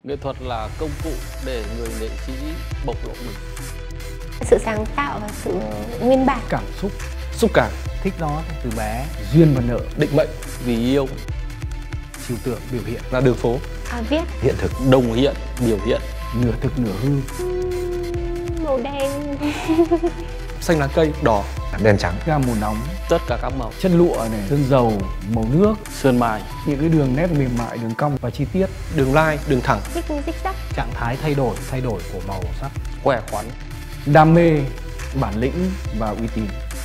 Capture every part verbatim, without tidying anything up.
Nghệ thuật là công cụ để người nghệ sĩ bộc lộ mình. Sự sáng tạo và sự nguyên bản. Cảm xúc, Xúc cảm, thích nó từ bé, duyên và nợ, định mệnh, vì yêu, trừu tượng, biểu hiện, là đường phố, À, viết. hiện thực, đồng hiện, biểu hiện, nửa thực nửa hư, Uhm, màu đen. xanh lá cây, đỏ, đen trắng, gam màu nóng, tất cả các màu, chất lụa này, sơn dầu, màu nước, sơn mài, những cái đường nét mềm mại, đường cong và chi tiết, đường lai, đường thẳng, Xích xích sắc. trạng thái thay đổi, thay đổi của màu sắc, khỏe khoắn, đam mê, bản lĩnh và uy tín.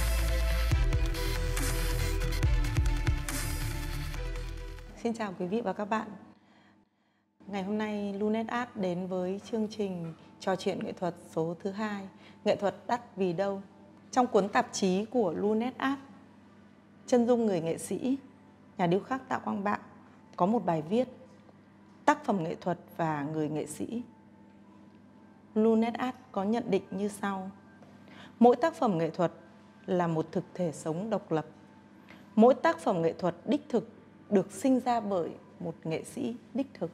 Xin chào quý vị và các bạn. Ngày hôm nay Lunet Art đến với chương trình trò chuyện nghệ thuật số thứ hai, nghệ thuật đắt vì đâu. Trong cuốn tạp chí của Lunet Art, chân dung người nghệ sĩ, nhà điêu khắc Tạ Quang Bảo có một bài viết tác phẩm nghệ thuật và người nghệ sĩ. Lunet Art có nhận định như sau: mỗi tác phẩm nghệ thuật là một thực thể sống độc lập. Mỗi tác phẩm nghệ thuật đích thực được sinh ra bởi một nghệ sĩ đích thực.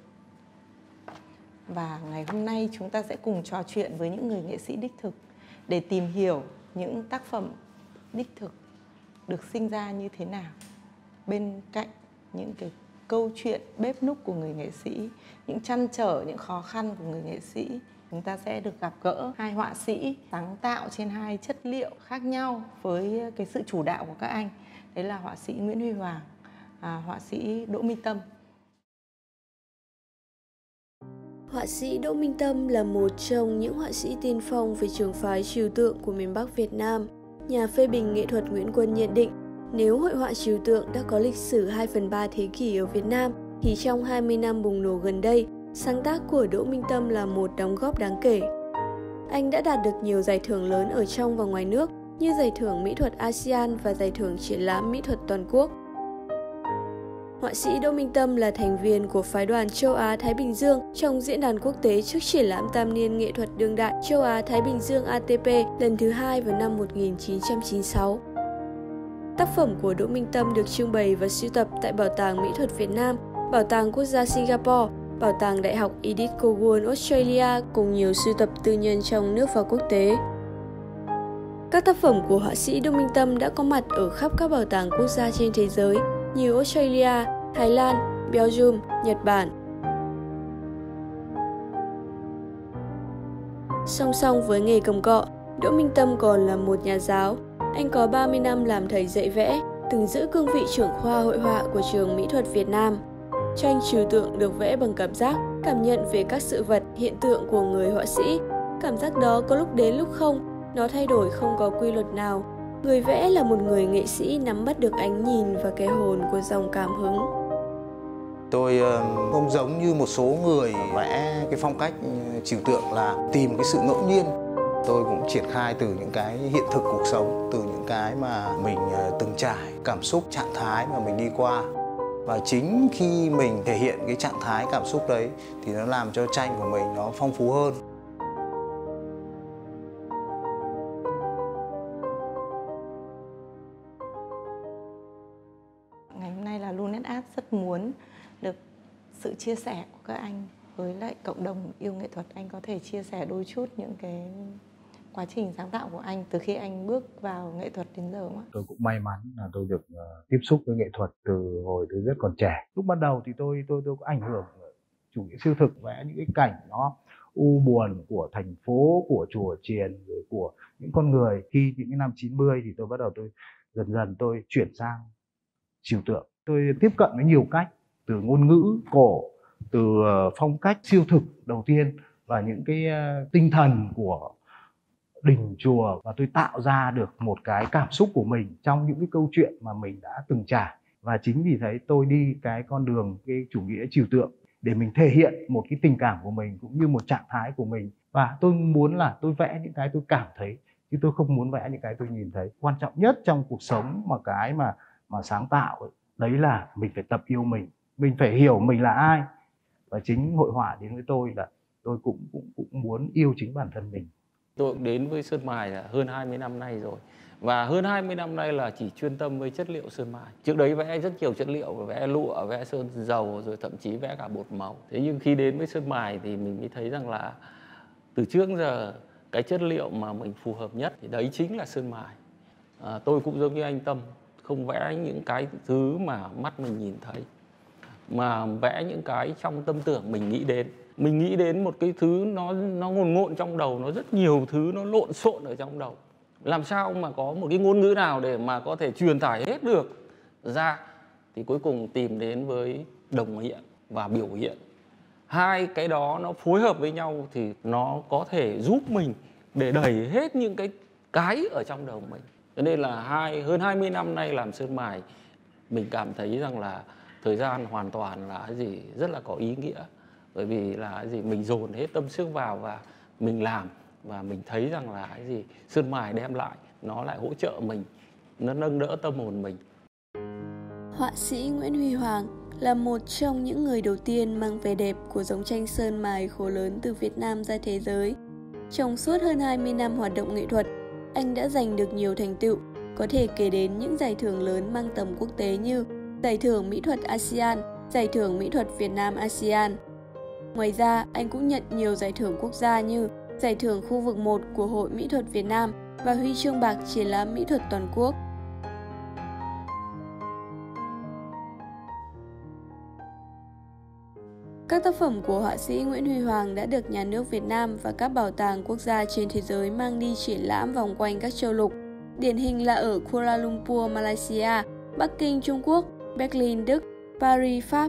Và ngày hôm nay chúng ta sẽ cùng trò chuyện với những người nghệ sĩ đích thực để tìm hiểu những tác phẩm đích thực được sinh ra như thế nào. Bên cạnh những cái câu chuyện bếp núc của người nghệ sĩ, những trăn trở, những khó khăn của người nghệ sĩ, chúng ta sẽ được gặp gỡ hai họa sĩ sáng tạo trên hai chất liệu khác nhau với cái sự chủ đạo của các anh. Đấy là họa sĩ Nguyễn Huy Hoàng, à, họa sĩ Đỗ Minh Tâm. Họa sĩ Đỗ Minh Tâm là một trong những họa sĩ tiên phong về trường phái trừu tượng của miền Bắc Việt Nam. Nhà phê bình nghệ thuật Nguyễn Quân nhận định, nếu hội họa trừu tượng đã có lịch sử hai phần ba thế kỷ ở Việt Nam, thì trong hai mươi năm bùng nổ gần đây, sáng tác của Đỗ Minh Tâm là một đóng góp đáng kể. Anh đã đạt được nhiều giải thưởng lớn ở trong và ngoài nước như giải thưởng mỹ thuật a sê an và giải thưởng triển lãm mỹ thuật toàn quốc. Họa sĩ Đỗ Minh Tâm là thành viên của phái đoàn châu Á-Thái Bình Dương trong diễn đàn quốc tế trước triển lãm tam niên nghệ thuật đương đại châu Á-Thái Bình Dương a tê pê lần thứ hai vào năm một nghìn chín trăm chín mươi sáu. Tác phẩm của Đỗ Minh Tâm được trưng bày và sưu tập tại Bảo tàng Mỹ thuật Việt Nam, Bảo tàng Quốc gia Singapore, Bảo tàng Đại học Edith Cowan Australia cùng nhiều sưu tập tư nhân trong nước và quốc tế. Các tác phẩm của họa sĩ Đỗ Minh Tâm đã có mặt ở khắp các bảo tàng quốc gia trên thế giới như Australia, Thái Lan, Belgium, Nhật Bản. Song song với nghề cầm cọ, Đỗ Minh Tâm còn là một nhà giáo. Anh có ba mươi năm làm thầy dạy vẽ, từng giữ cương vị trưởng khoa hội họa của trường Mỹ thuật Việt Nam. Tranh trừu tượng được vẽ bằng cảm giác, cảm nhận về các sự vật, hiện tượng của người họa sĩ. Cảm giác đó có lúc đến lúc không, nó thay đổi không có quy luật nào. Người vẽ là một người nghệ sĩ nắm bắt được ánh nhìn và cái hồn của dòng cảm hứng. Tôi không giống như một số người vẽ cái phong cách trừu tượng là tìm cái sự ngẫu nhiên. Tôi cũng triển khai từ những cái hiện thực cuộc sống, từ những cái mà mình từng trải, cảm xúc, trạng thái mà mình đi qua. Và chính khi mình thể hiện cái trạng thái cảm xúc đấy thì nó làm cho tranh của mình nó phong phú hơn. Ngày hôm nay là Lunet Art rất muốn được sự chia sẻ của các anh với lại cộng đồng yêu nghệ thuật. Anh có thể chia sẻ đôi chút những cái quá trình sáng tạo của anh từ khi anh bước vào nghệ thuật đến giờ không ạ? Tôi cũng may mắn là tôi được uh, tiếp xúc với nghệ thuật từ hồi tôi rất còn trẻ. Lúc ban đầu thì tôi tôi tôi có ảnh hưởng chủ nghĩa siêu thực, vẽ những cái cảnh nó u buồn của thành phố, của chùa chiền, rồi của những con người. Khi những cái năm chín mươi thì tôi bắt đầu tôi dần dần tôi chuyển sang trừu tượng. Tôi tiếp cận với nhiều cách, từ ngôn ngữ cổ, từ uh, phong cách siêu thực đầu tiên và những cái uh, tinh thần của đình chùa, và tôi tạo ra được một cái cảm xúc của mình trong những cái câu chuyện mà mình đã từng trải. Và chính vì thế tôi đi cái con đường cái chủ nghĩa trừu tượng để mình thể hiện một cái tình cảm của mình cũng như một trạng thái của mình. Và tôi muốn là tôi vẽ những cái tôi cảm thấy, chứ tôi không muốn vẽ những cái tôi nhìn thấy. Quan trọng nhất trong cuộc sống mà cái mà mà sáng tạo ấy, đấy là mình phải tập yêu mình, mình phải hiểu mình là ai. Và chính hội họa đến với tôi là tôi cũng cũng cũng muốn yêu chính bản thân mình. Tôi cũng đến với sơn mài là hơn hai mươi năm nay rồi. Và hơn hai mươi năm nay là chỉ chuyên tâm với chất liệu sơn mài. Trước đấy vẽ rất nhiều chất liệu, vẽ lụa, vẽ sơn dầu, rồi thậm chí vẽ cả bột màu. Thế nhưng khi đến với sơn mài thì mình mới thấy rằng là từ trước đến giờ cái chất liệu mà mình phù hợp nhất thì đấy chính là sơn mài. À, tôi cũng giống như anh Tâm, không vẽ những cái thứ mà mắt mình nhìn thấy, mà vẽ những cái trong tâm tưởng mình nghĩ đến. Mình nghĩ đến một cái thứ nó nó ngồn ngộn trong đầu, nó rất nhiều thứ nó lộn xộn ở trong đầu. Làm sao mà có một cái ngôn ngữ nào để mà có thể truyền tải hết được ra, thì cuối cùng tìm đến với đồng hiện và biểu hiện. Hai cái đó nó phối hợp với nhau thì nó có thể giúp mình để đẩy hết những cái cái ở trong đầu mình. Cho nên là hai hơn hai mươi năm nay làm sơn mài, mình cảm thấy rằng là thời gian hoàn toàn là cái gì rất là có ý nghĩa. Bởi vì là cái gì mình dồn hết tâm sức vào và mình làm, và mình thấy rằng là cái gì sơn mài đem lại nó lại hỗ trợ mình, nó nâng đỡ tâm hồn mình. Họa sĩ Nguyễn Huy Hoàng là một trong những người đầu tiên mang vẻ đẹp của dòng tranh sơn mài khổ lớn từ Việt Nam ra thế giới. Trong suốt hơn hai mươi năm hoạt động nghệ thuật, anh đã giành được nhiều thành tựu, có thể kể đến những giải thưởng lớn mang tầm quốc tế như Giải thưởng Mỹ thuật a sê an, Giải thưởng Mỹ thuật Việt Nam a sê an. Ngoài ra, anh cũng nhận nhiều giải thưởng quốc gia như Giải thưởng khu vực một của Hội Mỹ thuật Việt Nam và huy chương bạc triển lãm mỹ thuật toàn quốc. Các tác phẩm của họa sĩ Nguyễn Huy Hoàng đã được nhà nước Việt Nam và các bảo tàng quốc gia trên thế giới mang đi triển lãm vòng quanh các châu lục. Điển hình là ở Kuala Lumpur, Malaysia, Bắc Kinh, Trung Quốc, Berlin, Đức, Paris, Pháp.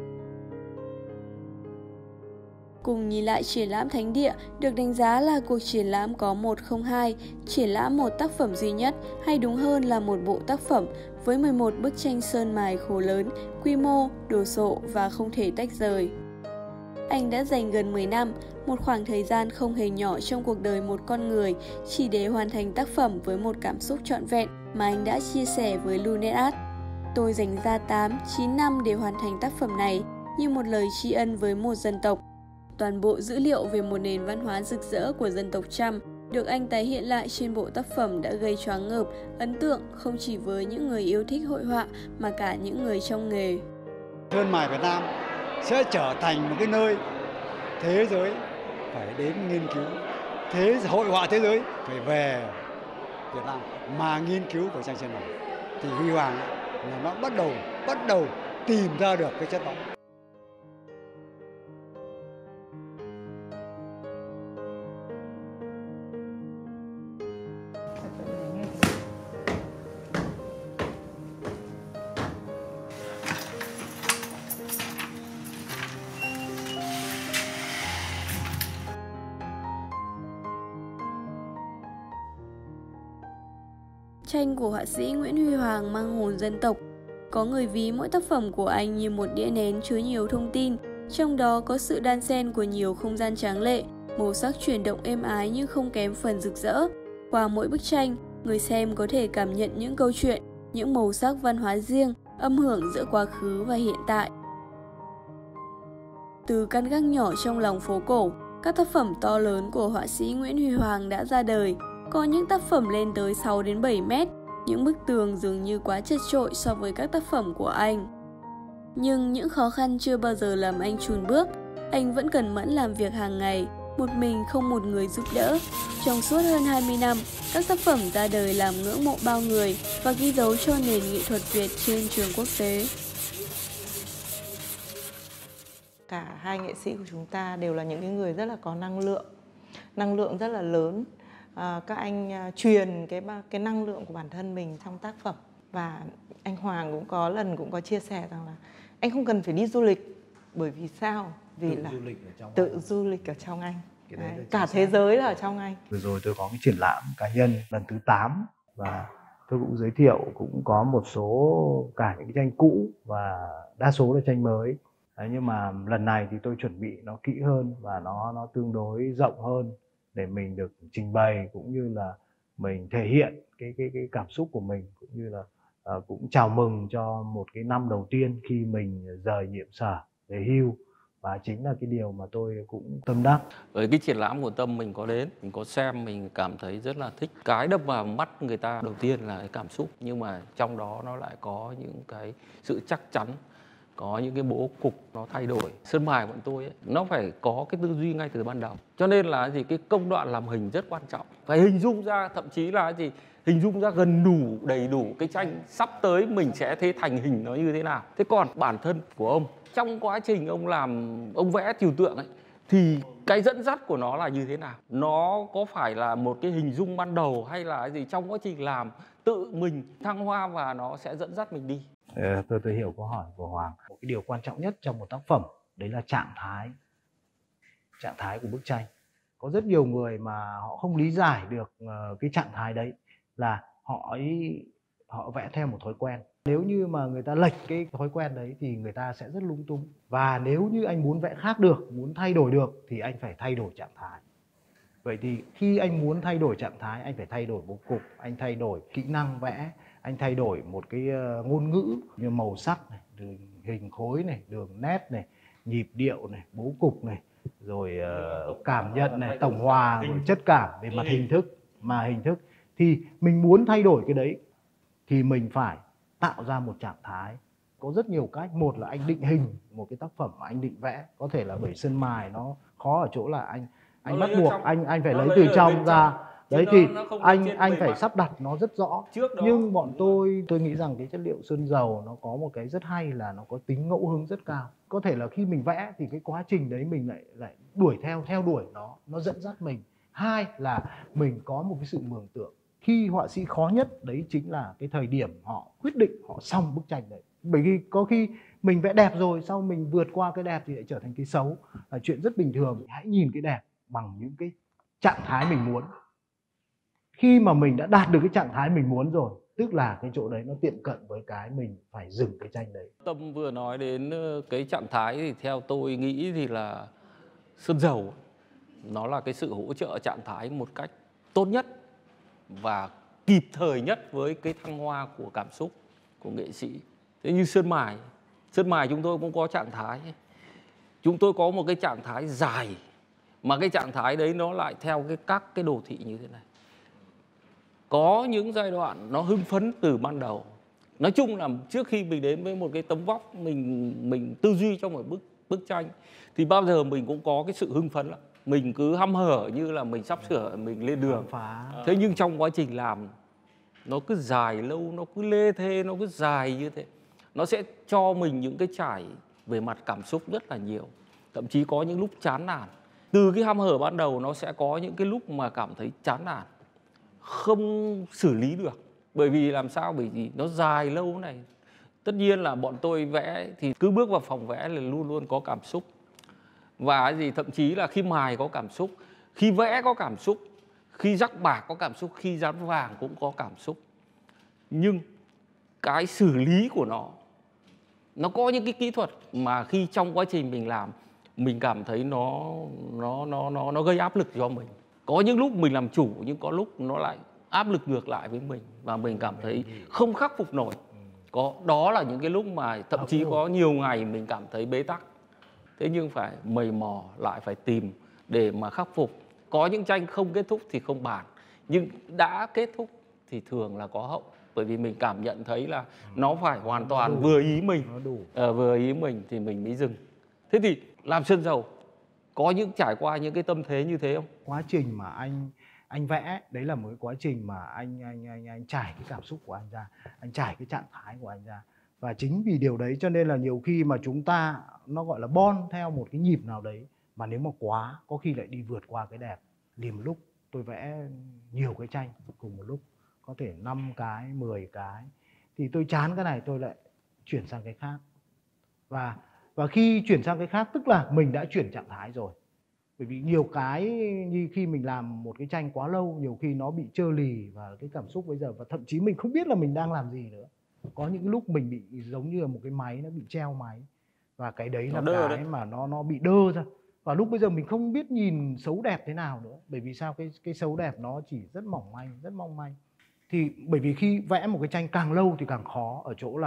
Cùng nhìn lại triển lãm Thánh Địa được đánh giá là cuộc triển lãm có một không hai, triển lãm một tác phẩm duy nhất, hay đúng hơn là một bộ tác phẩm với mười một bức tranh sơn mài khổ lớn, quy mô, đồ sộ và không thể tách rời. Anh đã dành gần mười năm, một khoảng thời gian không hề nhỏ trong cuộc đời một con người, chỉ để hoàn thành tác phẩm với một cảm xúc trọn vẹn mà anh đã chia sẻ với Lunet. Tôi dành ra tám, chín năm để hoàn thành tác phẩm này như một lời tri ân với một dân tộc. Toàn bộ dữ liệu về một nền văn hóa rực rỡ của dân tộc Chăm được anh tái hiện lại trên bộ tác phẩm đã gây choáng ngợp, ấn tượng không chỉ với những người yêu thích hội họa mà cả những người trong nghề. Sơn mài Việt Nam sẽ trở thành một cái nơi thế giới phải đến nghiên cứu, thế hội họa thế giới phải về Việt Nam mà nghiên cứu về tranh sơn mài. Thì Huy Hoàng là nó bắt đầu bắt đầu tìm ra được cái chất đó. Tranh của họa sĩ Nguyễn Huy Hoàng mang hồn dân tộc. Có người ví mỗi tác phẩm của anh như một đĩa nén chứa nhiều thông tin, trong đó có sự đan xen của nhiều không gian tráng lệ, màu sắc chuyển động êm ái nhưng không kém phần rực rỡ. Qua mỗi bức tranh, người xem có thể cảm nhận những câu chuyện, những màu sắc văn hóa riêng, âm hưởng giữa quá khứ và hiện tại. Từ căn gác nhỏ trong lòng phố cổ, các tác phẩm to lớn của họa sĩ Nguyễn Huy Hoàng đã ra đời. Có những tác phẩm lên tới sáu đến bảy mét, những bức tường dường như quá chật chội so với các tác phẩm của anh. Nhưng những khó khăn chưa bao giờ làm anh chùn bước, anh vẫn cần mẫn làm việc hàng ngày, một mình không một người giúp đỡ. Trong suốt hơn hai mươi năm, các tác phẩm ra đời làm ngưỡng mộ bao người và ghi dấu cho nền nghệ thuật Việt trên trường quốc tế. Cả hai nghệ sĩ của chúng ta đều là những người rất là có năng lượng, năng lượng rất là lớn. À, các anh à, truyền cái cái năng lượng của bản thân mình trong tác phẩm. Và anh Hoàng cũng có lần cũng có chia sẻ rằng là anh không cần phải đi du lịch. Bởi vì sao? Vì tự là du lịch ở trong tự anh. du lịch ở trong anh. Đấy, cả thế giới là ở trong anh. Vừa rồi tôi có cái triển lãm cá nhân lần thứ tám và tôi cũng giới thiệu cũng có một số cả những cái tranh cũ và đa số là tranh mới. Đấy, nhưng mà lần này thì tôi chuẩn bị nó kỹ hơn và nó nó tương đối rộng hơn để mình được trình bày cũng như là mình thể hiện cái cái cái cảm xúc của mình, cũng như là uh, cũng chào mừng cho một cái năm đầu tiên khi mình rời nhiệm sở về hưu và chính là cái điều mà tôi cũng tâm đắc. Với cái triển lãm của Tâm mình có đến, mình có xem, mình cảm thấy rất là thích. Cái đập vào mắt người ta đầu tiên là cái cảm xúc, nhưng mà trong đó nó lại có những cái sự chắc chắn, có những cái bố cục nó thay đổi. Sơn mài bọn tôi ấy, nó phải có cái tư duy ngay từ ban đầu. Cho nên là gì, cái công đoạn làm hình rất quan trọng. Phải hình dung ra, thậm chí là gì, hình dung ra gần đủ, đầy đủ cái tranh sắp tới mình sẽ thế thành hình nó như thế nào. Thế còn bản thân của ông, trong quá trình ông làm, ông vẽ trừu tượng ấy, thì cái dẫn dắt của nó là như thế nào? Nó có phải là một cái hình dung ban đầu hay là cái gì trong quá trình làm tự mình thăng hoa và nó sẽ dẫn dắt mình đi? Ờ, tôi tôi hiểu câu hỏi của Hoàng. Một cái điều quan trọng nhất trong một tác phẩm đấy là trạng thái, trạng thái của bức tranh. Có rất nhiều người mà họ không lý giải được uh, cái trạng thái đấy, là họ ấy họ vẽ theo một thói quen. Nếu như mà người ta lệch cái thói quen đấy thì người ta sẽ rất lung tung. Và nếu như anh muốn vẽ khác được, muốn thay đổi được thì anh phải thay đổi trạng thái. Vậy thì khi anh muốn thay đổi trạng thái, anh phải thay đổi bố cục, anh thay đổi kỹ năng vẽ, anh thay đổi một cái uh, ngôn ngữ như màu sắc này, đường hình khối này, đường nét này, nhịp điệu này, bố cục này, rồi uh, cảm nhận này, tổng hòa, rồi chất cảm về mặt hình thức, mà hình thức thì mình muốn thay đổi cái đấy thì mình phải tạo ra một trạng thái. Có rất nhiều cách. Một là anh định hình một cái tác phẩm mà anh định vẽ, có thể là bởi sơn mài nó khó ở chỗ là anh anh bắt buộc anh anh phải lấy từ trong ra. Đấy thì anh anh phải sắp đặt nó rất rõ. Nhưng bọn tôi tôi nghĩ rằng cái chất liệu sơn dầu nó có một cái rất hay là nó có tính ngẫu hứng rất cao. Có thể là khi mình vẽ thì cái quá trình đấy mình lại lại đuổi theo theo đuổi nó, nó dẫn dắt mình. Hai là mình có một cái sự mường tượng. Khi họa sĩ khó nhất đấy chính là cái thời điểm họ quyết định họ xong bức tranh đấy. Bởi vì có khi mình vẽ đẹp rồi, sau mình vượt qua cái đẹp thì lại trở thành cái xấu, là chuyện rất bình thường. Hãy nhìn cái đẹp bằng những cái trạng thái mình muốn. Khi mà mình đã đạt được cái trạng thái mình muốn rồi, tức là cái chỗ đấy nó tiệm cận với cái mình phải dừng cái tranh đấy. Tâm vừa nói đến cái trạng thái thì theo tôi nghĩ thì là sơn dầu nó là cái sự hỗ trợ trạng thái một cách tốt nhất và kịp thời nhất với cái thăng hoa của cảm xúc của nghệ sĩ. Thế như sơn mài, sơn mài chúng tôi cũng có trạng thái. Chúng tôi có một cái trạng thái dài, mà cái trạng thái đấy nó lại theo cái các cái đồ thị như thế này. Có những giai đoạn nó hưng phấn từ ban đầu. Nói chung là trước khi mình đến với một cái tấm vóc, mình mình tư duy trong một bức bức tranh thì bao giờ mình cũng có cái sự hưng phấn lắm. Mình cứ hăm hở như là mình sắp sửa mình lên đường. Thế nhưng trong quá trình làm nó cứ dài lâu, nó cứ lê thê, nó cứ dài như thế. Nó sẽ cho mình những cái trải về mặt cảm xúc rất là nhiều. Thậm chí có những lúc chán nản. Từ cái hăm hở ban đầu nó sẽ có những cái lúc mà cảm thấy chán nản, không xử lý được. Bởi vì làm sao? Bởi vì nó dài lâu này. Tất nhiên là bọn tôi vẽ thì cứ bước vào phòng vẽ là luôn luôn có cảm xúc. Và gì thậm chí là khi mài có cảm xúc, khi vẽ có cảm xúc, khi rắc bạc có cảm xúc, khi dán vàng cũng có cảm xúc. Nhưng cái xử lý của nó, nó có những cái kỹ thuật mà khi trong quá trình mình làm, mình cảm thấy nó nó nó nó nó gây áp lực cho mình. Có những lúc mình làm chủ nhưng có lúc nó lại áp lực ngược lại với mình và mình cảm thấy không khắc phục nổi. Có đó là những cái lúc mà thậm chí có nhiều ngày mình cảm thấy bế tắc. Thế nhưng phải mày mò lại phải tìm để mà khắc phục. Có những tranh không kết thúc thì không bàn, nhưng đã kết thúc thì thường là có hậu. Bởi vì mình cảm nhận thấy là nó phải hoàn toàn vừa ý mình, à, vừa ý mình thì mình mới dừng. Thế thì làm sơn dầu có những trải qua những cái tâm thế như thế không? Quá trình mà anh anh vẽ đấy là một cái quá trình mà anh anh anh anh trải cái cảm xúc của anh ra, anh trải cái trạng thái của anh ra. Và chính vì điều đấy cho nên là nhiều khi mà chúng ta nó gọi là bon theo một cái nhịp nào đấy, mà nếu mà quá có khi lại đi vượt qua cái đẹp. Liền một lúc tôi vẽ nhiều cái tranh cùng một lúc, có thể năm cái, mười cái, thì tôi chán cái này tôi lại chuyển sang cái khác. Và và khi chuyển sang cái khác tức là mình đã chuyển trạng thái rồi. Bởi vì nhiều cái như khi mình làm một cái tranh quá lâu, nhiều khi nó bị trơ lì và cái cảm xúc bây giờ, và thậm chí mình không biết là mình đang làm gì nữa. Có những lúc mình bị giống như là một cái máy nó bị treo máy, và cái đấy là cái đấy. mà nó nó bị đơ ra. Và lúc bây giờ mình không biết nhìn xấu đẹp thế nào nữa. Bởi vì sao? Cái cái xấu đẹp nó chỉ rất mỏng manh, rất mong manh. Thì bởi vì khi vẽ một cái tranh càng lâu thì càng khó ở chỗ là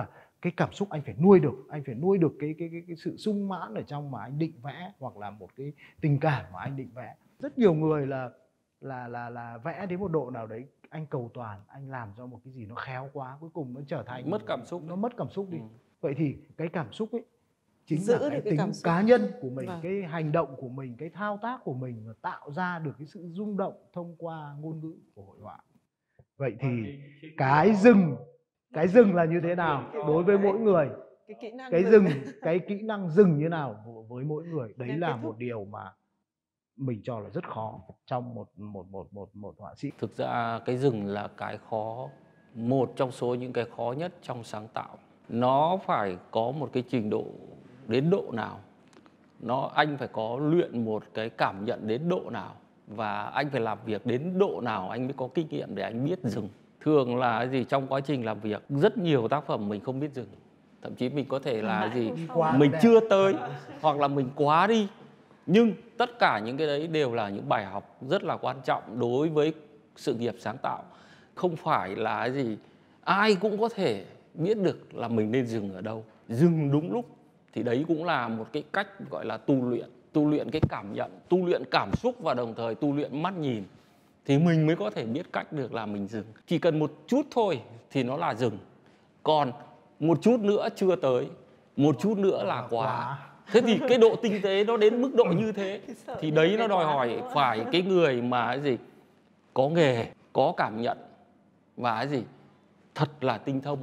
cái cảm xúc anh phải nuôi được, anh phải nuôi được cái cái cái, cái sự sung mãn ở trong mà anh định vẽ, hoặc là một cái tình cảm mà anh định vẽ. Rất nhiều người là là là là vẽ đến một độ nào đấy anh cầu toàn, anh làm cho một cái gì nó khéo quá, cuối cùng nó trở thành mất cảm xúc, nó mất cảm xúc đi. Ừ. Vậy thì cái cảm xúc ấy chính Giữ là được cái cái tính cảm xúc. cá nhân của mình, Vâng. cái hành động của mình, cái thao tác của mình mà tạo ra được cái sự rung động thông qua ngôn ngữ của hội họa. Vậy thì cái dừng, cái dừng là như thế nào đối với mỗi người? Cái kỹ năng Cái dừng, cái kỹ năng dừng như nào với mỗi người? Đấy Để là kết thúc. một điều mà mình cho là rất khó trong một một một một một họa sĩ. Thực ra cái dừng là cái khó, một trong số những cái khó nhất trong sáng tạo. Nó phải có một cái trình độ đến độ nào, nó anh phải có luyện một cái cảm nhận đến độ nào, và anh phải làm việc đến độ nào anh mới có kinh nghiệm để anh biết dừng. Thường là cái gì, trong quá trình làm việc rất nhiều tác phẩm mình không biết dừng, thậm chí mình có thể là gì mình chưa tới hoặc là mình quá đi. Nhưng tất cả những cái đấy đều là những bài học rất là quan trọng đối với sự nghiệp sáng tạo. Không phải là cái gì ai cũng có thể biết được là mình nên dừng ở đâu, dừng đúng lúc. Thì đấy cũng là một cái cách gọi là tu luyện, tu luyện cái cảm nhận, tu luyện cảm xúc và đồng thời tu luyện mắt nhìn. Thì mình mới có thể biết cách được là mình dừng. Chỉ cần một chút thôi thì nó là dừng. Còn một chút nữa chưa tới, một chút nữa là quá. Thế thì cái độ tinh tế nó đến mức độ như thế thì đấy nó đòi hỏi phải cái người mà cái gì có nghề, có cảm nhận và cái gì thật là tinh thông.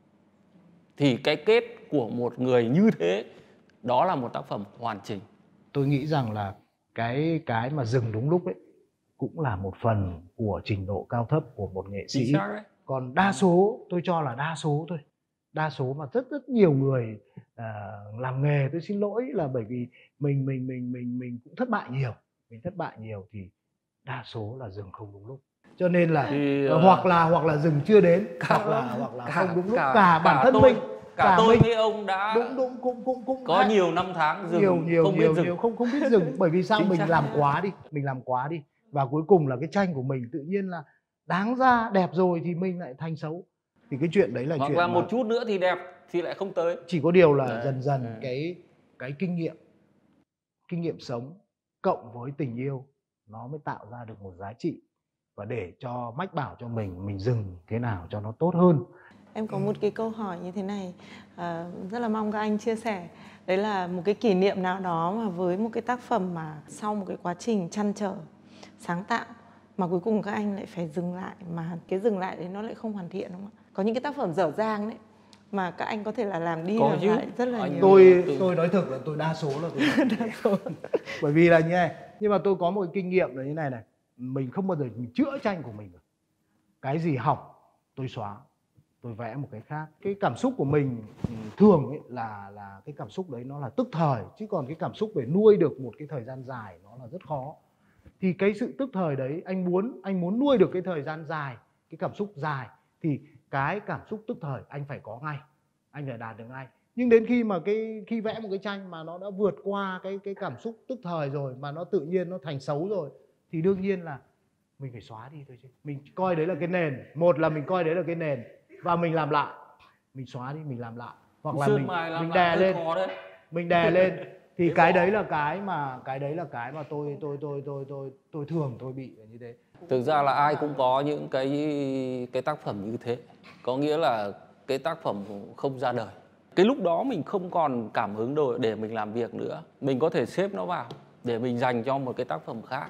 Thì cái kết của một người như thế đó là một tác phẩm hoàn chỉnh. Tôi nghĩ rằng là cái cái mà dừng đúng lúc ấy cũng là một phần của trình độ cao thấp của một nghệ sĩ. Còn đa số, tôi cho là đa số thôi. Đa số mà rất rất nhiều người à, làm nghề, tôi xin lỗi là bởi vì mình mình mình mình mình cũng thất bại nhiều, mình thất bại nhiều thì đa số là dừng không đúng lúc. Cho nên là thì, uh, hoặc là hoặc là dừng chưa đến, cả, hoặc là hoặc là cả, không đúng lúc. Cả, cả bản cả thân tôi, mình, cả, cả tôi mình, với ông đã đúng đúng cũng cũng cũng có hay, nhiều năm tháng dừng nhiều nhiều không nhiều biết dừng. nhiều không không biết dừng bởi vì sao? Chính Mình xác. làm quá đi, mình làm quá đi và cuối cùng là cái tranh của mình tự nhiên là đáng ra đẹp rồi thì mình lại thành xấu. Thì cái chuyện đấy là hoặc chuyện là mà... một chút nữa thì đẹp thì lại không tới. Chỉ có điều là đấy. dần dần đấy. cái cái kinh nghiệm kinh nghiệm sống cộng với tình yêu nó mới tạo ra được một giá trị và để cho mách bảo cho mình mình dừng thế nào cho nó tốt hơn. Em có một cái câu hỏi như thế này, à, rất là mong các anh chia sẻ. Đấy là một cái kỷ niệm nào đó mà với một cái tác phẩm mà sau một cái quá trình trăn trở, sáng tạo mà cuối cùng các anh lại phải dừng lại, mà cái dừng lại đấy nó lại không hoàn thiện, đúng không ạ? Có những cái tác phẩm dở dang đấy mà các anh có thể là làm đi làm lại rất là anh nhiều. Tôi tôi nói thực là tôi đa số là tôi đa số. Bởi vì là như này, nhưng mà tôi có một kinh nghiệm là như này này, mình không bao giờ mình chữa tranh của mình được. Cái gì hỏng tôi xóa, tôi vẽ một cái khác. Cái cảm xúc của mình thường ấy là là cái cảm xúc đấy nó là tức thời, chứ còn cái cảm xúc để nuôi được một cái thời gian dài nó là rất khó. Thì cái sự tức thời đấy anh muốn anh muốn nuôi được cái thời gian dài, cái cảm xúc dài thì cái cảm xúc tức thời anh phải có ngay, anh phải đạt được ngay. Nhưng đến khi mà cái khi vẽ một cái tranh mà nó đã vượt qua cái cái cảm xúc tức thời rồi, mà nó tự nhiên nó thành xấu rồi, thì đương nhiên là mình phải xóa đi thôi chứ. Mình coi đấy là cái nền, một là mình coi đấy là cái nền và mình làm lại, mình xóa đi mình làm lại, hoặc là Sơn mình mài mình đè lên, đấy. mình đè lên thì cái đấy là cái mà cái đấy là cái mà tôi tôi tôi tôi tôi tôi thường tôi bị là như thế. Thực ra là ai cũng có những cái cái tác phẩm như thế, có nghĩa là cái tác phẩm không ra đời. Cái lúc đó mình không còn cảm hứng đồ để mình làm việc nữa, mình có thể xếp nó vào để mình dành cho một cái tác phẩm khác.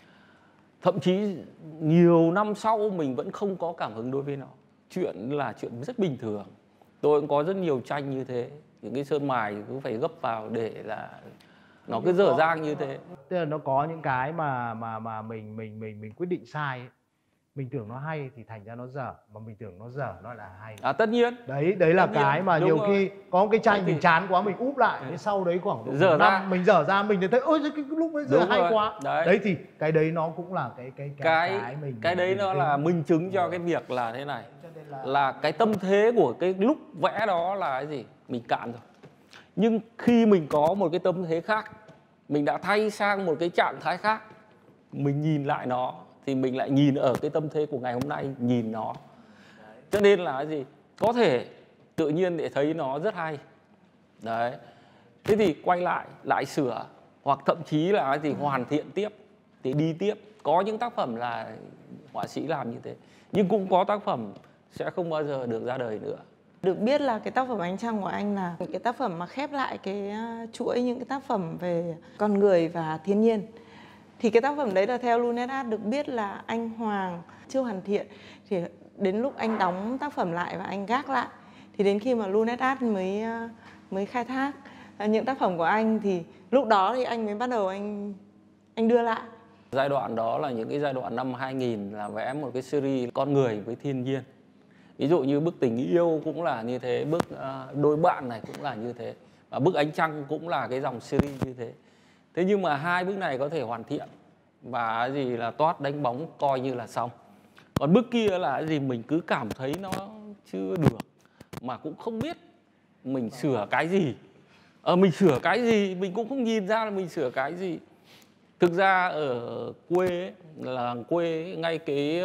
Thậm chí nhiều năm sau mình vẫn không có cảm hứng đối với nó. Chuyện là chuyện rất bình thường. Tôi cũng có rất nhiều tranh như thế, những cái sơn mài cứ phải gấp vào để là nó cứ dở dang như thế. Tức là nó có những cái mà mà mà mình mình mình mình quyết định sai ấy. Mình tưởng nó hay thì thành ra nó dở, mà mình tưởng nó dở nó là hay. À tất nhiên. Đấy đấy là tất cái nhiên. mà Đúng nhiều rồi. khi có một cái tranh thì... mình chán quá mình úp lại, ừ. Sau đấy khoảng độ dở ra năm mình dở ra mình thấy ôi cái, cái lúc ấy giờ hay rồi. quá. Đấy. Đấy thì cái đấy nó cũng là cái cái cái cái cái, mình cái đấy mình nó mình là mình... minh chứng cho cái việc là thế này, là... là cái tâm thế của cái lúc vẽ đó là cái gì, mình cạn rồi. Nhưng khi mình có một cái tâm thế khác, mình đã thay sang một cái trạng thái khác, mình nhìn lại nó thì mình lại nhìn ở cái tâm thế của ngày hôm nay, nhìn nó. Cho nên là cái gì, có thể tự nhiên để thấy nó rất hay. Đấy. Thế thì quay lại, lại sửa, hoặc thậm chí là cái gì hoàn thiện tiếp, thì đi tiếp. Có những tác phẩm là họa sĩ làm như thế, nhưng cũng có tác phẩm sẽ không bao giờ được ra đời nữa. Được biết là cái tác phẩm Ánh Trăng của anh là cái tác phẩm mà khép lại cái chuỗi những cái tác phẩm về con người và thiên nhiên. Thì cái tác phẩm đấy là theo Lunet Art được biết là anh Hoàng chưa hoàn thiện. Thì đến lúc anh đóng tác phẩm lại và anh gác lại, thì đến khi mà Lunet Art mới mới khai thác những tác phẩm của anh, thì lúc đó thì anh mới bắt đầu anh anh đưa lại. Giai đoạn đó là những cái giai đoạn năm hai nghìn là vẽ một cái series con người với thiên nhiên. Ví dụ như bức Tình Yêu cũng là như thế, bức uh, Đôi Bạn này cũng là như thế, và bức Ánh Trăng cũng là cái dòng series như thế. Thế nhưng mà hai bức này có thể hoàn thiện và gì là toát đánh bóng coi như là xong. Còn bức kia là gì mình cứ cảm thấy nó chưa được, mà cũng không biết mình sửa cái gì. Ờ, mình sửa cái gì mình cũng không nhìn ra là mình sửa cái gì. Thực ra ở quê ấy, làng quê ấy, ngay cái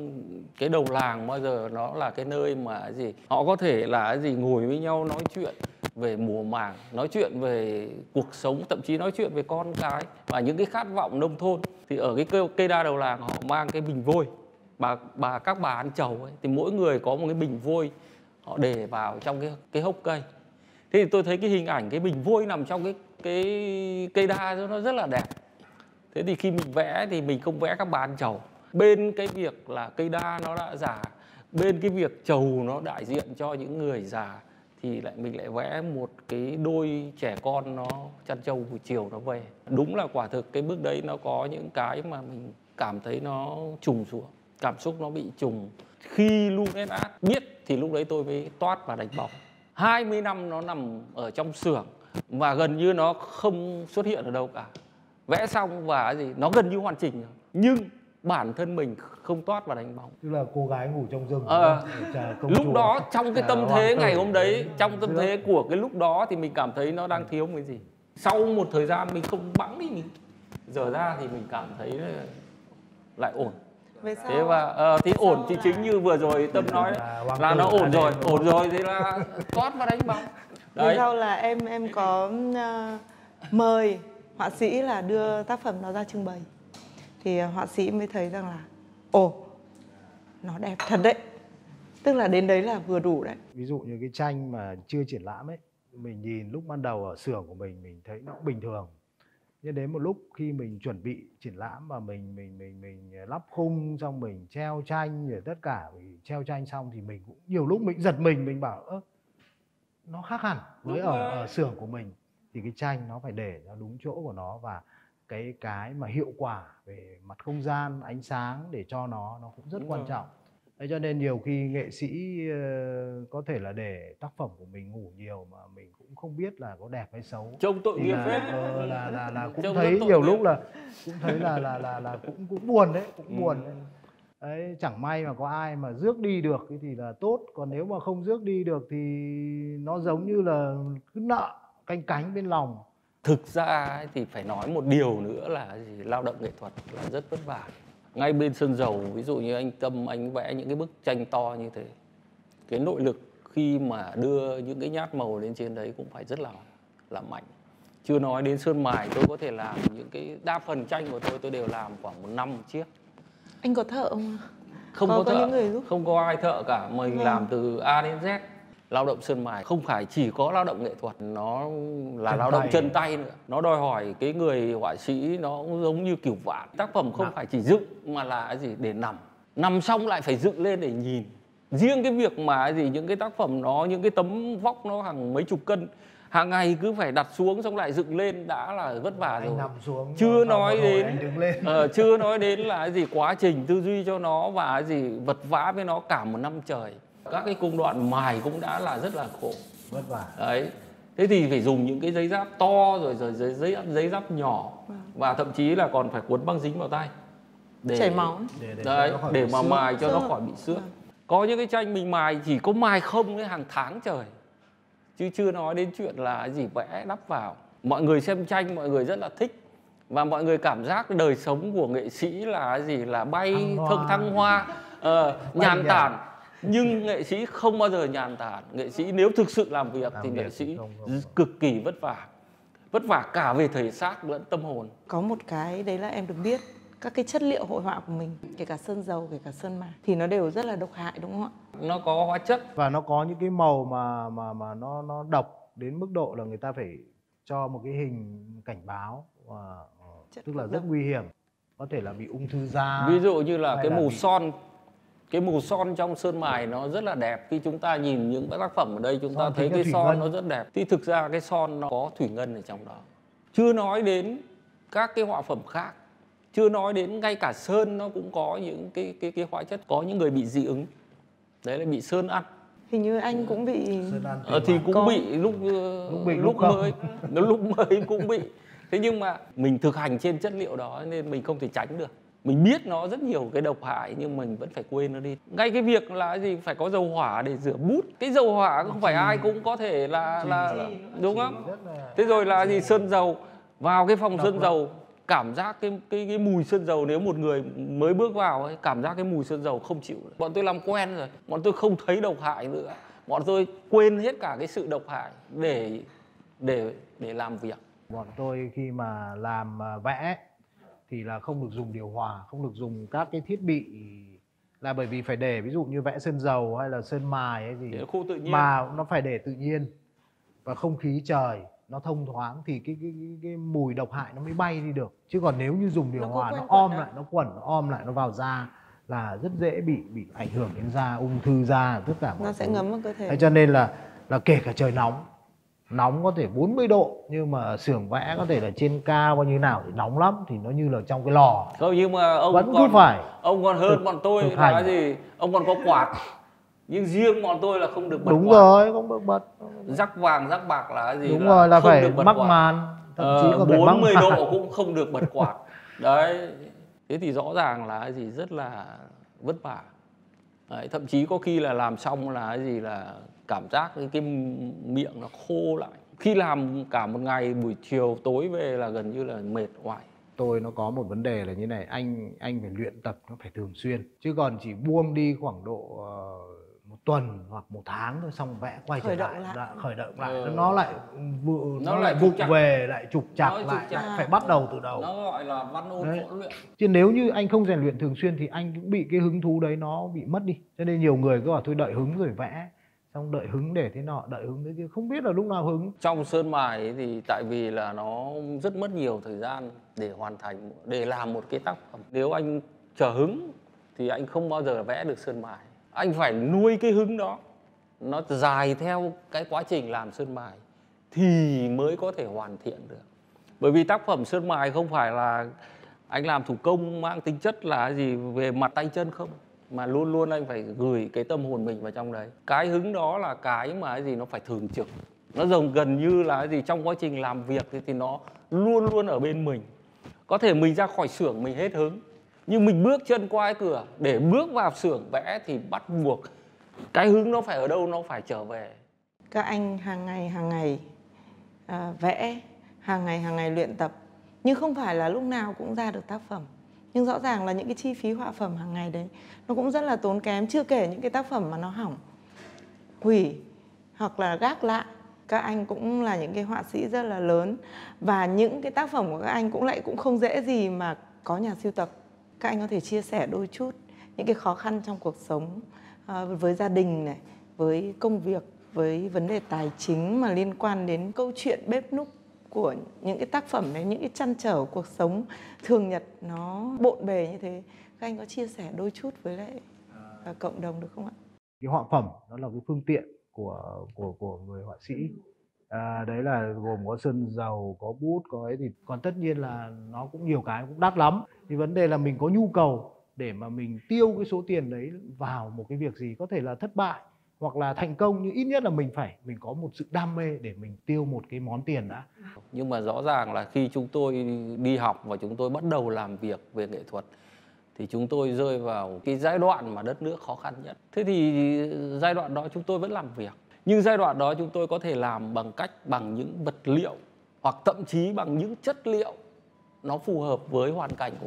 cái đầu làng bao giờ nó là cái nơi mà gì họ có thể là gì ngồi với nhau nói chuyện về mùa màng, nói chuyện về cuộc sống, thậm chí nói chuyện về con cái và những cái khát vọng nông thôn. Thì ở cái cây, cây đa đầu làng họ mang cái bình vôi, bà bà các bà ăn trầu ấy, thì mỗi người có một cái bình vôi họ để vào trong cái cái hốc cây. Thế thì tôi thấy cái hình ảnh cái bình vôi nằm trong cái cái cây đa nó rất là đẹp. Thế thì khi mình vẽ thì mình không vẽ các bà ăn trầu. Bên cái việc là cây đa nó đã già, bên cái việc trầu nó đại diện cho những người già, thì lại mình lại vẽ một cái đôi trẻ con nó chăn trâu buổi chiều nó về. Đúng là quả thực cái bức đấy nó có những cái mà mình cảm thấy nó trùng xuống, cảm xúc nó bị trùng. Khi Lunet Art biết thì lúc đấy tôi mới toát và đánh bóng. hai mươi năm nó nằm ở trong xưởng và gần như nó không xuất hiện ở đâu cả. Vẽ xong và gì nó gần như hoàn chỉnh rồi, nhưng bản thân mình không toát và đánh bóng. Tức là cô gái ngủ trong rừng. À, lúc chùa. đó trong cái tâm thế ngày hôm đấy, trong tâm Được. thế của cái lúc đó thì mình cảm thấy nó đang thiếu cái gì. Sau một thời gian mình không bẵng đi, mình giờ ra thì mình cảm thấy lại ổn. Về sau, Thế và uh, thì ổn thì chính như vừa rồi Tâm nói là, là nó ổn rồi, ổn rồi thì là toát và đánh bóng. về sau là em em có uh, mời họa sĩ là đưa tác phẩm nó ra trưng bày, thì họa sĩ mới thấy rằng là ồ, nó đẹp thật đấy, tức là đến đấy là vừa đủ đấy. Ví dụ như cái tranh mà chưa triển lãm ấy, mình nhìn lúc ban đầu ở xưởng của mình mình thấy nó cũng bình thường, nhưng đến một lúc khi mình chuẩn bị triển lãm và mình mình mình mình lắp khung xong mình treo tranh rồi tất cả, mình treo tranh xong thì mình cũng nhiều lúc mình giật mình, mình bảo ơ nó khác hẳn với ở, ở xưởng của mình. Thì cái tranh nó phải để nó đúng chỗ của nó, và cái cái mà hiệu quả về mặt không gian, ánh sáng để cho nó nó cũng rất đúng quan rồi. trọng. Thế cho nên nhiều khi nghệ sĩ uh, có thể là để tác phẩm của mình ngủ nhiều mà mình cũng không biết là có đẹp hay xấu. Trông tội nghiệp phết. Là, là là là cũng Trông thấy nhiều lúc là cũng thấy là là là là cũng cũng buồn đấy, cũng ừ. buồn đấy. Đấy, chẳng may mà có ai mà rước đi được thì là tốt, còn nếu mà không rước đi được thì nó giống như là cứ nợ canh cánh bên lòng. Thực ra thì phải nói một điều nữa là gì? Lao động nghệ thuật là rất vất vả. Ngay bên sân dầu, ví dụ như anh Tâm, anh vẽ những cái bức tranh to như thế, cái nội lực khi mà đưa những cái nhát màu lên trên đấy cũng phải rất là là mạnh. Chưa nói đến sơn mài, tôi có thể làm những cái đa phần tranh của tôi tôi đều làm khoảng một năm một chiếc. Anh có thợ không? Không có, có, có thợ, những người giúp. Không có ai thợ cả, mình Vâng. làm từ A đến Z. Lao động sơn mài không phải chỉ có lao động nghệ thuật, nó là chân lao tay. động chân tay nữa. Nó đòi hỏi cái người họa sĩ nó cũng giống như kiểu vạn. Tác phẩm không Nằm. phải chỉ dựng mà là cái gì để nằm. Nằm xong lại phải dựng lên để nhìn. Riêng cái việc mà gì những cái tác phẩm nó, những cái tấm vóc nó hàng mấy chục cân, hàng ngày cứ phải đặt xuống xong lại dựng lên đã là vất vả rồi. Anh nằm xuống, chưa nói đến anh đứng lên. uh, chưa nói đến là cái gì quá trình tư duy cho nó và cái gì vật vã với nó cả một năm trời. Các cái công đoạn mài cũng đã là rất là khổ, vất vả. Đấy. Thế thì phải dùng những cái giấy giáp to rồi rồi giấy giấy giấy giáp nhỏ và thậm chí là còn phải cuốn băng dính vào tay để chảy máu. Để, để, đấy, để mà mài cho nó khỏi bị xước. Có những cái tranh mình mài chỉ có mài không cái hàng tháng trời, chứ chưa nói đến chuyện là gì vẽ đắp vào. Mọi người xem tranh mọi người rất là thích và mọi người cảm giác đời sống của nghệ sĩ là gì là bay thăng thăng hoa, uh, nhàn tản. Nhưng nghệ sĩ không bao giờ nhàn tản. Nghệ sĩ nếu thực sự làm việc Làm thì việc nghệ thì sĩ không- không- cực kỳ vất vả. Vất vả cả về thể xác lẫn tâm hồn. Có một cái đấy là em được biết các cái chất liệu hội họa của mình, kể cả sơn dầu, kể cả sơn mài thì nó đều rất là độc hại, đúng không ạ? Nó có hóa chất. Và nó có những cái màu mà mà mà nó nó độc đến mức độ là người ta phải cho một cái hình cảnh báo, và Chất tức là độc. rất nguy hiểm, có thể là bị ung thư da. Ví dụ như là hay cái là màu bị- son. Cái màu son trong sơn mài nó rất là đẹp. Khi chúng ta nhìn những cái tác phẩm ở đây chúng ta Son thấy chính là cái thủy son ngân. nó rất đẹp. Thì thực ra cái son nó có thủy ngân ở trong đó. Chưa nói đến các cái họa phẩm khác. Chưa nói đến ngay cả sơn nó cũng có những cái cái cái hóa chất, có những người bị dị ứng. Đấy là bị sơn ăn. Hình như anh cũng bị Sơn ăn Ờ, thì cũng Có. bị lúc ờ, Lúc bị, lúc lúc không. mới nó lúc mới cũng bị. Thế nhưng mà mình thực hành trên chất liệu đó nên mình không thể tránh được. Mình biết nó rất nhiều cái độc hại nhưng mình vẫn phải quên nó đi. Ngay cái việc là gì phải có dầu hỏa để rửa bút. Cái dầu hỏa không phải ai cũng có thể là là, là đúng không? Rất là- Thế rồi là gì sơn dầu, vào cái phòng sơn dầu cảm giác cái cái cái mùi sơn dầu, nếu một người mới bước vào ấy, cảm giác cái mùi sơn dầu không chịu được. Bọn tôi làm quen rồi, bọn tôi không thấy độc hại nữa. Bọn tôi quên hết cả cái sự độc hại để để để làm việc. Bọn tôi khi mà làm à, vẽ thì là không được dùng điều hòa, không được dùng các cái thiết bị, là bởi vì phải để ví dụ như vẽ sơn dầu hay là sơn mài hay gì Để khu tự nhiên. mà nó phải để tự nhiên và không khí trời nó thông thoáng thì cái cái cái, cái mùi độc hại nó mới bay đi được. Chứ còn nếu như dùng điều Nó cứ hòa quanh nó quẩn om à? lại, nó quẩn, nó om lại, nó vào da là rất dễ bị bị ảnh hưởng đến da, ung thư da, tất cả mọi nó sẽ thứ. ngấm vào cơ thể. Thế cho nên là là kể cả trời nóng, nóng có thể bốn mươi độ nhưng mà xưởng vẽ có thể là trên cao bao nhiêu nào thì nóng lắm, thì nó như là trong cái lò. Không, nhưng mà ông Vẫn cứ còn phải ông còn hơn thực- bọn tôi thực là hành. gì? Ông còn có quạt. Nhưng riêng bọn tôi là không được bật Đúng quạt. rồi, không được bật. Rắc vàng rắc bạc là cái gì? Đúng rồi, là không phải được bật mắc quạt. màn, thậm chí Ờ, còn phải mắc bốn mươi màn. độ cũng không được bật quạt. Đấy. Thế thì rõ ràng là cái gì rất là vất vả. Đấy, thậm chí có khi là làm xong là cái gì là cảm giác cái, cái miệng nó khô lại. Khi làm cả một ngày buổi chiều tối về là gần như là mệt oải. Tôi nó có một vấn đề là như này, anh anh phải luyện tập nó phải thường xuyên, chứ còn chỉ buông đi khoảng độ ờ, một tuần hoặc một tháng thôi xong vẽ quay Khởi trở động lại, lại. lại khởi động lại Ừ. nó lại vụ Nó nó, lại lại trục vụng trặc. về, lại trục trặc Nó trục lại, trặc. lại phải bắt đầu từ đầu. Nó gọi là văn ôn Đấy. võ luyện. Chứ nếu như anh không rèn luyện thường xuyên thì anh cũng bị cái hứng thú đấy nó bị mất đi. Cho nên nhiều người cứ bảo thôi đợi hứng rồi vẽ, xong đợi hứng để thế nọ, đợi hứng thế kia, không biết là lúc nào hứng. Trong sơn mài ấy thì tại vì là nó rất mất nhiều thời gian để hoàn thành, để làm một cái tác phẩm. Nếu anh chờ hứng thì anh không bao giờ vẽ được sơn mài. Anh phải nuôi cái hứng đó, nó dài theo cái quá trình làm sơn mài thì mới có thể hoàn thiện được. Bởi vì tác phẩm sơn mài không phải là anh làm thủ công mang tính chất là gì về mặt tay chân không, mà luôn luôn anh phải gửi cái tâm hồn mình vào trong đấy. Cái hứng đó là cái mà cái gì nó phải thường trực. Nó giống gần như là cái gì trong quá trình làm việc thì, thì nó luôn luôn ở bên mình. Có thể mình ra khỏi xưởng mình hết hứng, nhưng mình bước chân qua cái cửa để bước vào xưởng vẽ thì bắt buộc cái hứng nó phải ở đâu nó phải trở về. Các anh hàng ngày hàng ngày à, vẽ, hàng ngày hàng ngày luyện tập, nhưng không phải là lúc nào cũng ra được tác phẩm. Nhưng rõ ràng là những cái chi phí họa phẩm hàng ngày đấy nó cũng rất là tốn kém, chưa kể những cái tác phẩm mà nó hỏng, hủy hoặc là gác lại. Các anh cũng là những cái họa sĩ rất là lớn, và những cái tác phẩm của các anh cũng lại cũng không dễ gì mà có nhà sưu tập. Các anh có thể chia sẻ đôi chút những cái khó khăn trong cuộc sống à, với gia đình này, với công việc, với vấn đề tài chính mà liên quan đến câu chuyện bếp núc của những cái tác phẩm đấy, những cái trăn trở của cuộc sống thường nhật nó bộn bề như thế. Các anh có chia sẻ đôi chút với lại à, cộng đồng được không ạ? Cái họa phẩm nó là cái phương tiện của của của người họa sĩ. À, đấy là gồm có sơn dầu, có bút, có ấy, thì còn tất nhiên là nó cũng nhiều cái cũng đắt lắm. Thì vấn đề là mình có nhu cầu để mà mình tiêu cái số tiền đấy vào một cái việc gì, có thể là thất bại hoặc là thành công, nhưng ít nhất là mình phải mình có một sự đam mê để mình tiêu một cái món tiền đã. Nhưng mà rõ ràng là khi chúng tôi đi học và chúng tôi bắt đầu làm việc về nghệ thuật thì chúng tôi rơi vào cái giai đoạn mà đất nước khó khăn nhất. Thế thì giai đoạn đó chúng tôi vẫn làm việc. Nhưng giai đoạn đó chúng tôi có thể làm bằng cách bằng những vật liệu hoặc thậm chí bằng những chất liệu nó phù hợp với hoàn cảnh của mình.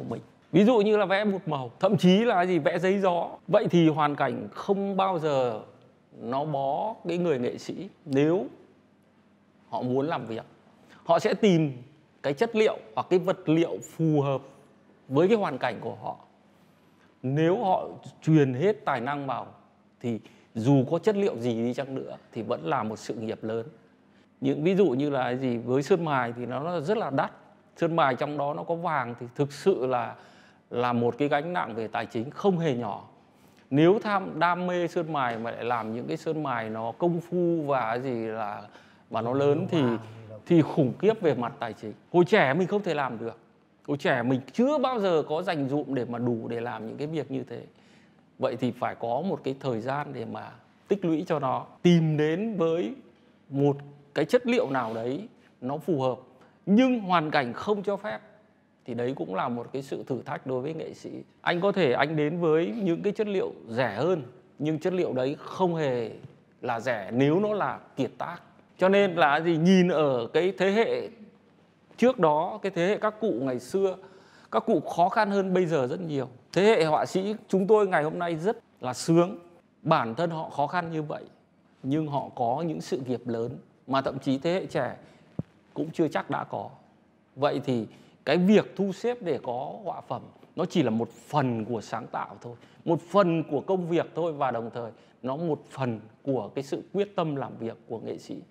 Ví dụ như là vẽ bột màu, thậm chí là gì vẽ giấy gió. Vậy thì hoàn cảnh không bao giờ nó bó cái người nghệ sĩ. Nếu họ muốn làm việc, họ sẽ tìm cái chất liệu hoặc cái vật liệu phù hợp với cái hoàn cảnh của họ. Nếu họ truyền hết tài năng vào thì dù có chất liệu gì đi chăng nữa thì vẫn là một sự nghiệp lớn. Những ví dụ như là gì với sơn mài thì nó rất là đắt. Sơn mài trong đó nó có vàng thì thực sự là là một cái gánh nặng về tài chính không hề nhỏ. Nếu tham đam mê sơn mài mà lại làm những cái sơn mài nó công phu và gì là và nó lớn thì thì khủng khiếp về mặt tài chính. Hồi trẻ mình không thể làm được. Hồi trẻ mình chưa bao giờ có dành dụm để mà đủ để làm những cái việc như thế. Vậy thì phải có một cái thời gian để mà tích lũy cho nó, tìm đến với một cái chất liệu nào đấy nó phù hợp, nhưng hoàn cảnh không cho phép thì đấy cũng là một cái sự thử thách đối với nghệ sĩ. Anh có thể anh đến với những cái chất liệu rẻ hơn, nhưng chất liệu đấy không hề là rẻ nếu nó là kiệt tác. Cho nên là gì, nhìn ở cái thế hệ trước đó, cái thế hệ các cụ ngày xưa, các cụ khó khăn hơn bây giờ rất nhiều. Thế hệ họa sĩ chúng tôi ngày hôm nay rất là sướng. Bản thân họ khó khăn như vậy, nhưng họ có những sự nghiệp lớn mà thậm chí thế hệ trẻ cũng chưa chắc đã có. Vậy thì cái việc thu xếp để có họa phẩm nó chỉ là một phần của sáng tạo thôi, một phần của công việc thôi, và đồng thời nó một phần của cái sự quyết tâm làm việc của nghệ sĩ.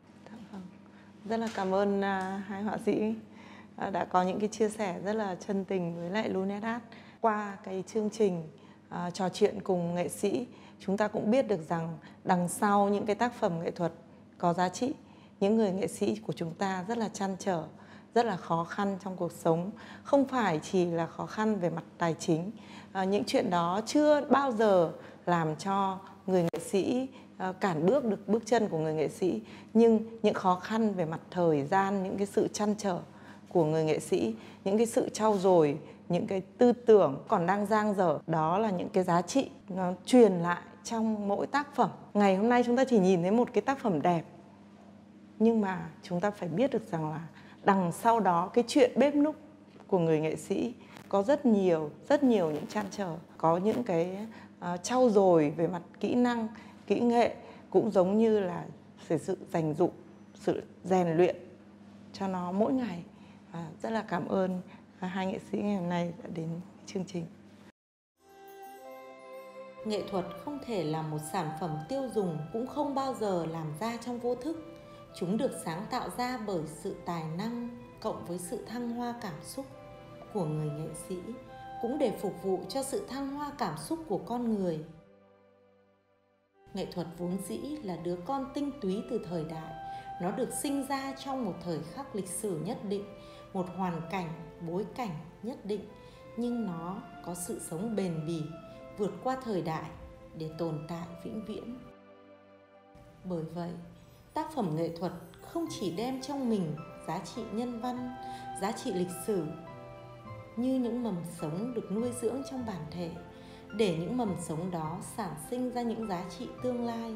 Rất là cảm ơn uh, hai họa sĩ uh, đã có những cái chia sẻ rất là chân tình với lại Lunet Art. Qua cái chương trình uh, trò chuyện cùng nghệ sĩ, chúng ta cũng biết được rằng đằng sau những cái tác phẩm nghệ thuật có giá trị, những người nghệ sĩ của chúng ta rất là trăn trở, rất là khó khăn trong cuộc sống. Không phải chỉ là khó khăn về mặt tài chính. À, những chuyện đó chưa bao giờ làm cho người nghệ sĩ à, cản bước được bước chân của người nghệ sĩ. Nhưng những khó khăn về mặt thời gian, những cái sự trăn trở của người nghệ sĩ, những cái sự trau dồi, những cái tư tưởng còn đang dang dở, đó là những cái giá trị nó truyền lại trong mỗi tác phẩm. Ngày hôm nay chúng ta chỉ nhìn thấy một cái tác phẩm đẹp, nhưng mà chúng ta phải biết được rằng là đằng sau đó cái chuyện bếp núc của người nghệ sĩ có rất nhiều, rất nhiều những trăn trở, có những cái uh, trau dồi về mặt kỹ năng, kỹ nghệ, cũng giống như là sự dành dụm, sự rèn luyện cho nó mỗi ngày. À, rất là cảm ơn uh, hai nghệ sĩ ngày hôm nay đã đến chương trình. Nghệ thuật không thể là một sản phẩm tiêu dùng, cũng không bao giờ làm ra trong vô thức. Chúng được sáng tạo ra bởi sự tài năng cộng với sự thăng hoa cảm xúc của người nghệ sĩ, cũng để phục vụ cho sự thăng hoa cảm xúc của con người. Nghệ thuật vốn dĩ là đứa con tinh túy từ thời đại. Nó được sinh ra trong một thời khắc lịch sử nhất định, một hoàn cảnh, bối cảnh nhất định, nhưng nó có sự sống bền bỉ, vượt qua thời đại để tồn tại vĩnh viễn. Bởi vậy, tác phẩm nghệ thuật không chỉ đem trong mình giá trị nhân văn, giá trị lịch sử, như những mầm sống được nuôi dưỡng trong bản thể, để những mầm sống đó sản sinh ra những giá trị tương lai.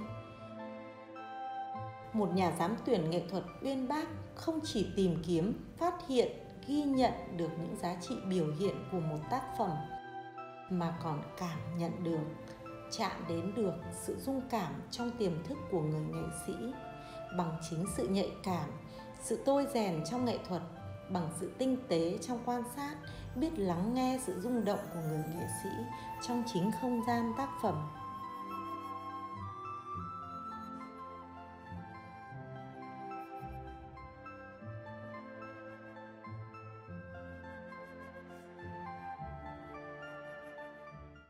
Một nhà giám tuyển nghệ thuật uyên bác không chỉ tìm kiếm, phát hiện, ghi nhận được những giá trị biểu hiện của một tác phẩm, mà còn cảm nhận được, chạm đến được sự rung cảm trong tiềm thức của người nghệ sĩ, bằng chính sự nhạy cảm, sự tôi rèn trong nghệ thuật, bằng sự tinh tế trong quan sát, biết lắng nghe sự rung động của người nghệ sĩ trong chính không gian tác phẩm.